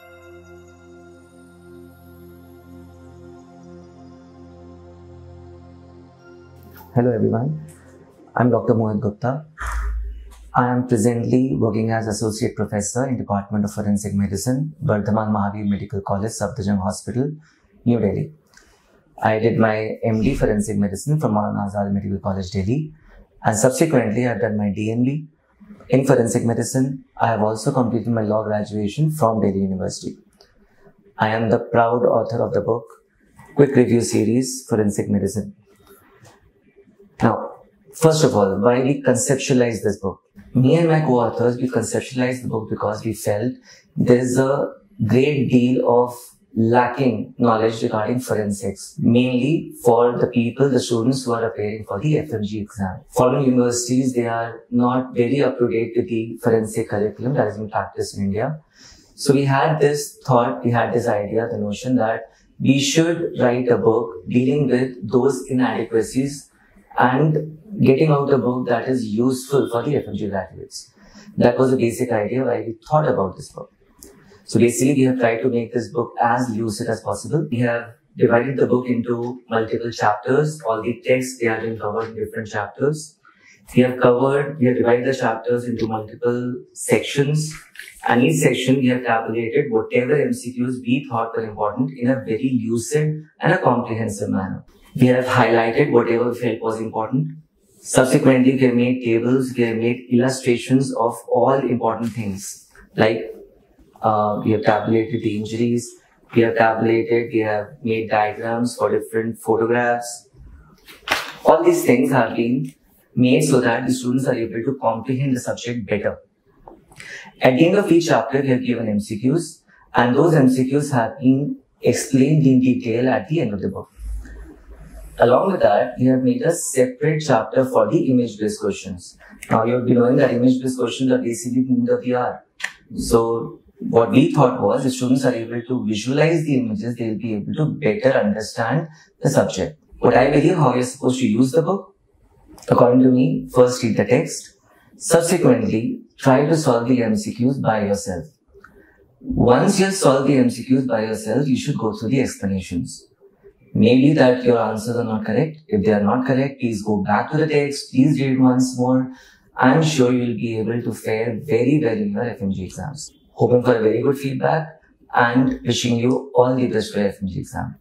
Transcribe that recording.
Hello everyone, I'm Dr. Mohit Gupta. I am presently working as Associate Professor in Department of Forensic Medicine, Bardhaman Mahavir Medical College, Safdarjung Hospital, New Delhi. I did my MD Forensic Medicine from Maulana Azad Medical College, Delhi, and subsequently I've done my DMB in Forensic Medicine. I have also completed my law graduation from Delhi University. I am the proud author of the book, Quick Review Series, Forensic Medicine. Now, first of all, why we conceptualized this book? Me and my co-authors, we conceptualized the book because we felt there is a great deal of lacking knowledge regarding forensics, mainly for the people, the students who are appearing for the FMG exam. Foreign universities, they are not very up to date with the forensic curriculum that is being practiced in India. So we had this thought, we had this idea, the notion that we should write a book dealing with those inadequacies and getting out a book that is useful for the FMG graduates. That was the basic idea why we thought about this book. So basically, we have tried to make this book as lucid as possible. We have divided the book into multiple chapters. All the texts, they are being covered in different chapters. We have divided the chapters into multiple sections. And each section, we have tabulated whatever MCQs we thought were important in a very lucid and a comprehensive manner. We have highlighted whatever we felt was important. Subsequently, we have made tables, we have made illustrations of all important things. Like, we have tabulated the injuries, we have made diagrams for different photographs. All these things have been made so that the students are able to comprehend the subject better. At the end of each chapter, we have given MCQs, and those MCQs have been explained in detail at the end of the book. Along with that, we have made a separate chapter for the image-based questions. Now, you'll be knowing that image-based questions are basically need of the hour. So, what we thought was, if students are able to visualize the images, they will be able to better understand the subject. What I believe, how you're supposed to use the book, according to me, first read the text. Subsequently, try to solve the MCQs by yourself. Once you have solved the MCQs by yourself, you should go through the explanations. Maybe that your answers are not correct. If they are not correct, please go back to the text. Please read once more. I'm sure you will be able to fare very well in your FMG exams. Hoping for a very good feedback and wishing you all the best for your FMG exam.